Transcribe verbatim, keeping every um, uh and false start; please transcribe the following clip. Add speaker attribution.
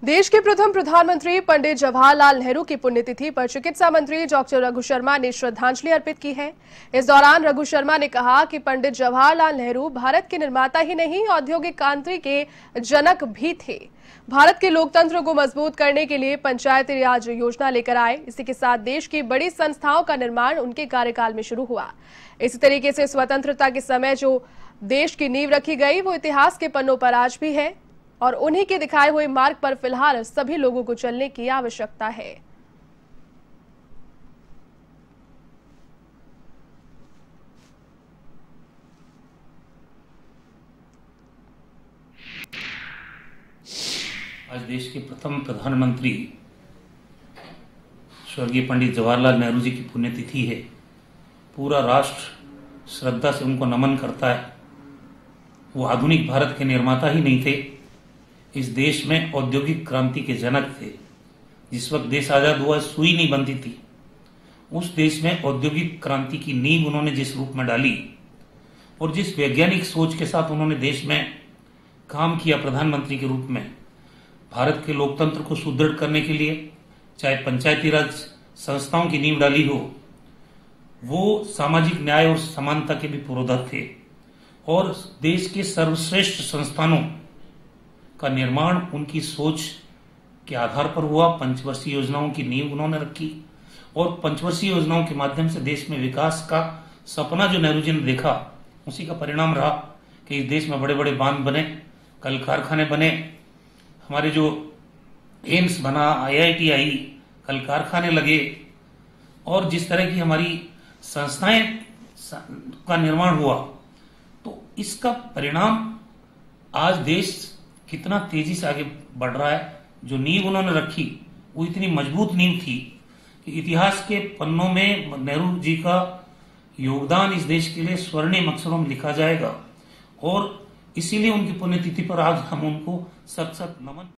Speaker 1: देश के प्रथम प्रधानमंत्री पंडित जवाहरलाल नेहरू की पुण्यतिथि पर चिकित्सा मंत्री डॉक्टर रघु शर्मा ने श्रद्धांजलि अर्पित की है। इस दौरान रघु शर्मा ने कहा कि पंडित जवाहरलाल नेहरू भारत के निर्माता ही नहीं, औद्योगिक क्रांति के जनक भी थे। भारत के लोकतंत्र को मजबूत करने के लिए पंचायती राज योजना लेकर आए। इसी के साथ देश की बड़ी संस्थाओं का निर्माण उनके कार्यकाल में शुरू हुआ। इसी तरीके से स्वतंत्रता के समय जो देश की नींव रखी गई वो इतिहास के पन्नों पर आज भी है और उन्हीं के दिखाए हुए मार्ग पर फिलहाल सभी लोगों को चलने की आवश्यकता है।
Speaker 2: आज देश के प्रथम प्रधानमंत्री स्वर्गीय पंडित जवाहरलाल नेहरू जी की पुण्यतिथि है। पूरा राष्ट्र श्रद्धा से उनको नमन करता है। वो आधुनिक भारत के निर्माता ही नहीं थे, इस देश में औद्योगिक क्रांति के जनक थे। जिस वक्त देश आजाद हुआ सुई नहीं बनती थी, उस देश में औद्योगिक क्रांति की नींव उन्होंने जिस रूप में डाली और जिस वैज्ञानिक सोच के साथ उन्होंने देश में काम किया प्रधानमंत्री के रूप में, भारत के लोकतंत्र को सुदृढ़ करने के लिए चाहे पंचायती राज संस्थाओं की नींव डाली हो, वो सामाजिक न्याय और समानता के भी पुरोधा थे और देश के सर्वश्रेष्ठ संस्थानों का निर्माण उनकी सोच के आधार पर हुआ। पंचवर्षीय योजनाओं की नींव उन्होंने रखी और पंचवर्षीय योजनाओं के माध्यम से देश में विकास का सपना जो नेहरू जी ने देखा, उसी का परिणाम रहा कि इस देश में बड़े बड़े बांध बने, कल कारखाने बने, हमारे जो एम्स बना, आई आई टी आई, कल कारखाने लगे और जिस तरह की हमारी संस्थाएं का निर्माण हुआ, तो इसका परिणाम आज देश कितना तेजी से आगे बढ़ रहा है। जो नींव उन्होंने रखी वो इतनी मजबूत नींव थी कि इतिहास के पन्नों में नेहरू जी का योगदान इस देश के लिए स्वर्णिम अक्षरों में लिखा जाएगा और इसीलिए उनकी पुण्यतिथि पर आज हम उनको सत सत नमन